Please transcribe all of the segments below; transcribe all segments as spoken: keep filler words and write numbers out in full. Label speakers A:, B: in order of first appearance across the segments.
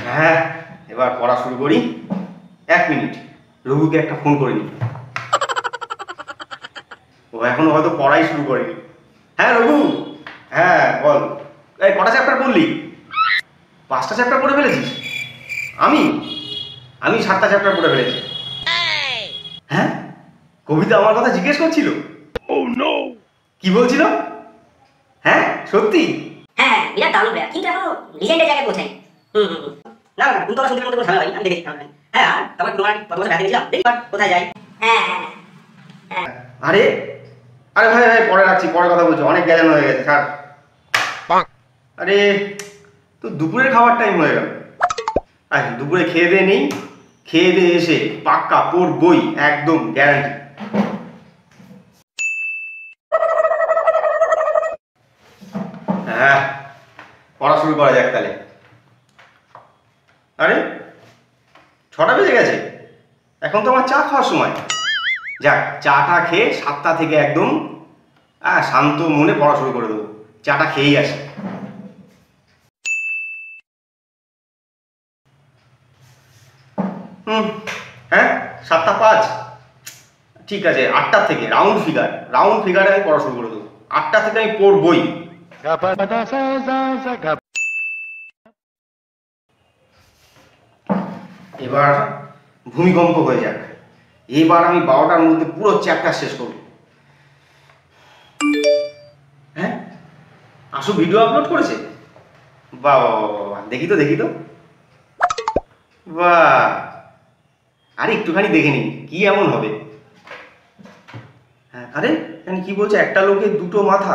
A: হ্যাঁ, এবার পড়া শুরু করি। এক মিনিট, রঘুকে একটা ফোন করে নি। ও এখনো হয়তো পড়াই শুরু করেনি। হ্যাঁ রঘু, হ্যাঁ বল। এই কটা চ্যাপ্টার পড়লি? পাঁচটা চ্যাপ্টার পড়ে ফেলেছিস? আমি আমি সাতটা চ্যাপ্টার পড়ে ফেলেছি। হ্যাঁ, কবিতা আমার কথা জিজ্ঞেস করছিল। ও নো, কি বলছিল? হ্যাঁ সত্যি?
B: হ্যাঁ বিরাট দারুণ প্লেয়ার, কিন্তু এখনো লিজেন্ডের জায়গায় পৌঁছায়নি। হুম হুম না না তুমি তো শুনতে মধ্যে কোনো ঝামেলা হয়নি, আমি দেখেছি। হ্যাঁ আর তারপর তোমার কত বছর ব্যাথে গেছিলাম, দেখি কোথায় যাই। হ্যাঁ হ্যাঁ
A: আরে আরে ভাই ভাই পরে রাখছি, পরে কথা বলছি, অনেক গেজানো হয়ে গেছে স্যার। আরে তো দুপুরের খাবার টাইম হয়ে গেল। আরে দুপুরে খেয়ে দিয়ে নেই, খেয়ে দিয়ে এসে পাক্কা পড়বই, একদম গ্যারান্টি। হ্যাঁ, পড়া শুরু করা যাক তাহলে। আরে ছটা বেজে গেছে, এখন তো আমার চা খাওয়ার সময়। যাক, চাটা খেয়ে সাতটা থেকে একদম হ্যাঁ শান্ত মনে পড়া শুরু করে দেবো। চাটা খেয়েই আসি। হুম, হ্যাঁ সাতটা পাঁচ, ঠিক আছে। আটটা থেকে রাউন্ড ফিগার, রাউন্ড ফিগারে আমি পড়া শুরু করে দেবো। আটটা থেকে আমি পড়বই। এবার ভূমিকম্প হয়ে যাক। এবার আমি বারোটার মধ্যে পুরো চ্যাপ্টার শেষ করব। হ্যাঁ, আসো ভিডিও আপলোড করেছে। বাহ বাহ বাহ বাহ, দেখি তো দেখি তো। বাহ, আরে একটুখানি দেখে নিই কি এমন হবে। হ্যাঁ, আরে এখানে কি বলছে, একটা লোকের দুটো মাথা।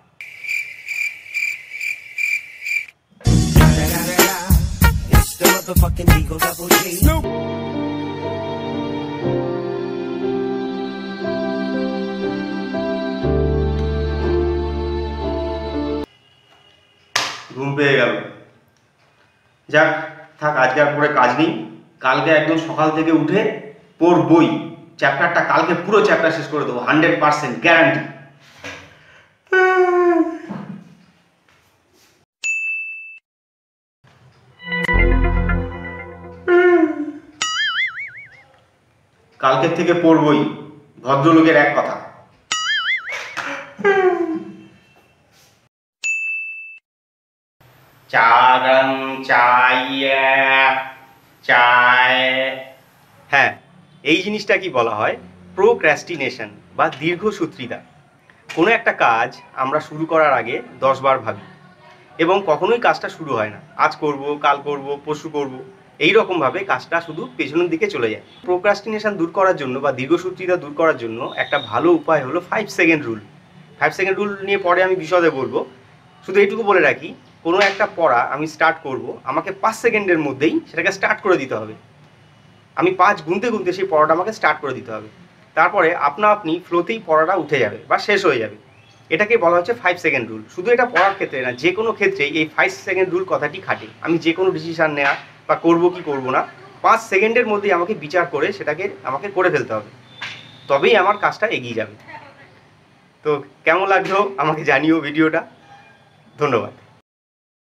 A: ঘুম পেয়ে গেল। যাক, থাক, আজকে আর পরে কাজ নেই। কালকে একদম সকাল থেকে উঠে পড়বই। চ্যাপ্টারটা কালকে পুরো চ্যাপ্টার শেষ করে দেবো, হান্ড্রেড পার্সেন্ট গ্যারান্টি। কালকের থেকে পড়বই, ভদ্রলোকের এক কথা। চাগং চাইয়া চায়। হ্যাঁ, এই জিনিসটা কি বলা হয়? প্রোক্র্যাস্টিনেশন বা দীর্ঘসূত্রিতা। কোনো একটা কাজ আমরা শুরু করার আগে দশ বার ভাবি এবং কখনোই কাজটা শুরু হয় না। আজ করব, কাল করব, পরশু করব, এই রকমভাবে কাজটা শুধু পেছনের দিকে চলে যায়। প্রোক্রাস্টিনেশন দূর করার জন্য বা দীর্ঘসূত্রিতা দূর করার জন্য একটা ভালো উপায় হলো five second rule. Five second rule নিয়ে পরে আমি বিশদে বলবো। শুধু এইটুকু বলে রাখি, কোনো একটা পড়া আমি স্টার্ট করব, আমাকে পাঁচ সেকেন্ডের মধ্যেই সেটাকে স্টার্ট করে দিতে হবে। আমি পাঁচ গুনতে গুনতে সেই পড়াটা আমাকে স্টার্ট করে দিতে হবে। তারপরে আপনা আপনি ফ্লোতেই পড়াটা উঠে যাবে বা শেষ হয়ে যাবে। এটাকে বলা হচ্ছে ফাইভ সেকেন্ড রুল। শুধু এটা পড়ার ক্ষেত্রে না, যে কোনো ক্ষেত্রেই এই ফাইভ সেকেন্ড রুল কথাটি খাটে। আমি যে কোনো ডিসিশান নেওয়া বা করবো কি করবো না, পাঁচ সেকেন্ডের মধ্যেই আমাকে বিচার করে সেটাকে আমাকে করে ফেলতে হবে, তবেই আমার কাজটা এগিয়ে যাবে। তো কেমন লাগলো আমাকে জানিও ভিডিওটা। ধন্যবাদ।